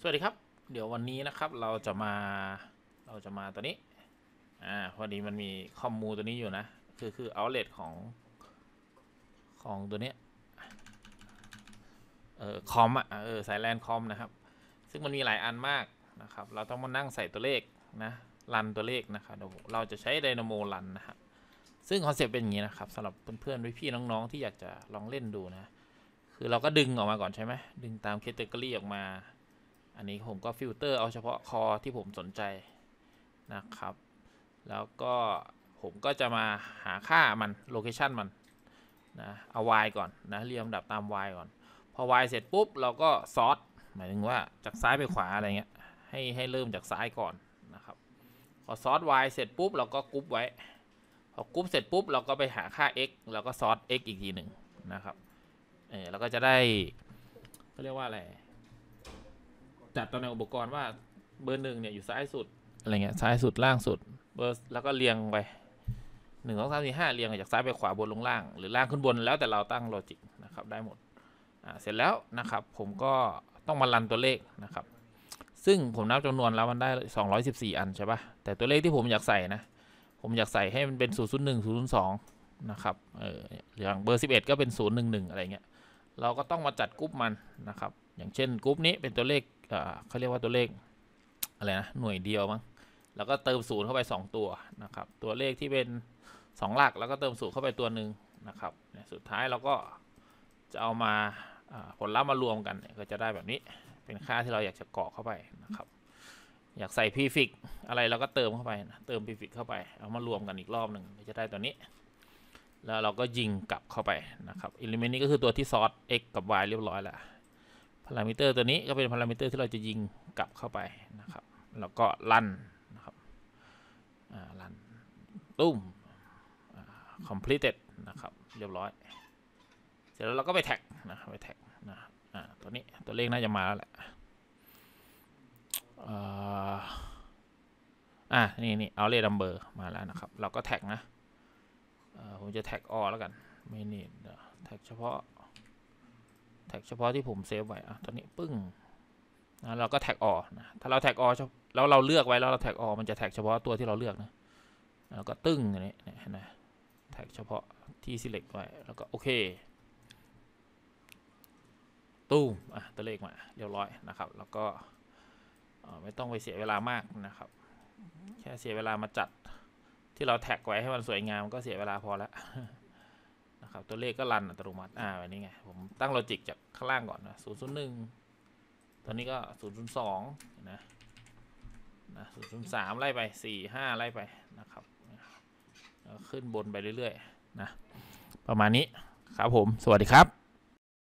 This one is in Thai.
สวัสดีครับเดี๋ยววันนี้นะครับเราจะมาตัวนี้พอดีมันมีคอมมูตัวนี้อยู่นะคือเอาเลทของตัวนี้คอมสายแลนคอมนะครับซึ่งมันมีหลายอันมากนะครับเราต้องมานั่งใส่ตัวเลขนะรันตัวเลขนะครับเราจะใช้ Dynamo รันนะครับซึ่งคอนเซ็ปต์เป็นอย่างนี้นะครับสำหรับเพื่อนๆพี่ๆน้องๆที่อยากจะลองเล่นดูนะคือเราก็ดึงออกมาก่อนใช่ไหมดึงตามแคตตากรีออกมาอันนี้ผมก็ฟิลเตอร์เอาเฉพาะคอที่ผมสนใจนะครับแล้วก็ผมก็จะมาหาค่ามันโลเคชันมันนะเอา y ก่อนนะเรียงลำดับตาม y ก่อนพอ y เสร็จปุ๊บเราก็ซอร์ตหมายถึงว่าจากซ้ายไปขวาอะไรเงี้ยให้เริ่มจากซ้ายก่อนนะครับพอซอร์ต y เสร็จปุ๊บเราก็กรุ๊ปไว้พอกรุ๊ปเสร็จปุ๊บเราก็ไปหาค่า x แล้วก็ซอร์ต x อีกทีหนึ่งนะครับเราก็จะได้เขาเรียกว่าอะไรจัดตำแหน่งอุปกรณ์ว่าเบอร์หนึ่งเนี่ยอยู่ซ้ายสุดอะไรเงี้ยซ้ายสุดล่างสุดเบอร์แล้วก็เรียงไป1 2 3 4 5เรียงจากซ้ายไปขวาบนลงล่างหรือล่างขึ้นบนแล้วแต่เราตั้งโลจิกนะครับได้หมดเสร็จแล้วนะครับผมก็ต้องมารันตัวเลขนะครับซึ่งผมนับจำนวนแล้วมันได้214อันใช่ปะแต่ตัวเลขที่ผมอยากใส่นะผมอยากใส่ให้มันเป็น001 002นะครับอย่างเบอร์11ก็เป็น011อะไรเงี้ยเราก็ต้องมาจัดกรุ๊ปมันนะครับอย่างเช่นกรุ๊ปนี้เป็นตัวเลขเขาเรียกว่าตัวเลขอะไรนะหน่วยเดียวมั้งแล้วก็เติม0เข้าไป2ตัวนะครับตัวเลขที่เป็น2หลักแล้วก็เติม0เข้าไปตัวหนึ่งนะครับสุดท้ายเราก็จะเอามาผลลัพธ์มารวมกันก็จะได้แบบนี้เป็นค่าที่เราอยากจะกรอกเข้าไปนะครับอยากใส่พรีฟิกอะไรเราก็เติมเข้าไปนะเติมพรีฟิกเข้าไปเอามารวมกันอีกรอบหนึ่งจะได้ตัวนี้แล้วเราก็ยิงกลับเข้าไปนะครับอิเลเมนต์นี้ก็คือตัวที่ซอร์ต x กับ y เรียบร้อยแล้วพารามิเตอร์ตัวนี้ก็เป็นพารามิเตอร์ที่เราจะยิงกลับเข้าไปนะครับแล้วก็รันนะครับรันตุ้มcompleted นะครับเรียบร้อยเสร็จแล้วเราก็ไปแท็กนะไปแท็กนะตัวนี้ตัวเลขน่าจะมาแล้วแหละนี่เอาเลขนัมเบอร์มาแล้วนะครับเราก็แท็กนะผมจะแท็กอแล้วกันไม่นี่แท็กเฉพาะที่ผมเซฟไว้ตอนนี้ปึ้งนะเราก็แท็กอนะถ้าเราแท็กอแล้วเราเลือกไว้แล้วเราแท็กอมันจะแท็กเฉพาะตัวที่เราเลือกนะแล้วก็ตึ้งอันนี้นะแท็กเฉพาะที่ select ไว้แล้วก็โอเคตู้มตัวเลขมาเรียบร้อยนะครับแล้วก็ไม่ต้องไปเสียเวลามากนะครับแค่เสียเวลามาจัดที่เราแท็กไว้ให้มันสวยงามก็เสียเวลาพอแล้วนะครับตัวเลขก็รันอัตโนมัติแบบนี้ไงผมตั้งโลจิกจากข้างล่างก่อนนะ001ตอนนี้ก็002นะ003ไล่ไป45ไล่ไปนะครับขึ้นบนไปเรื่อยๆนะประมาณนี้ครับผมสวัสดีครับ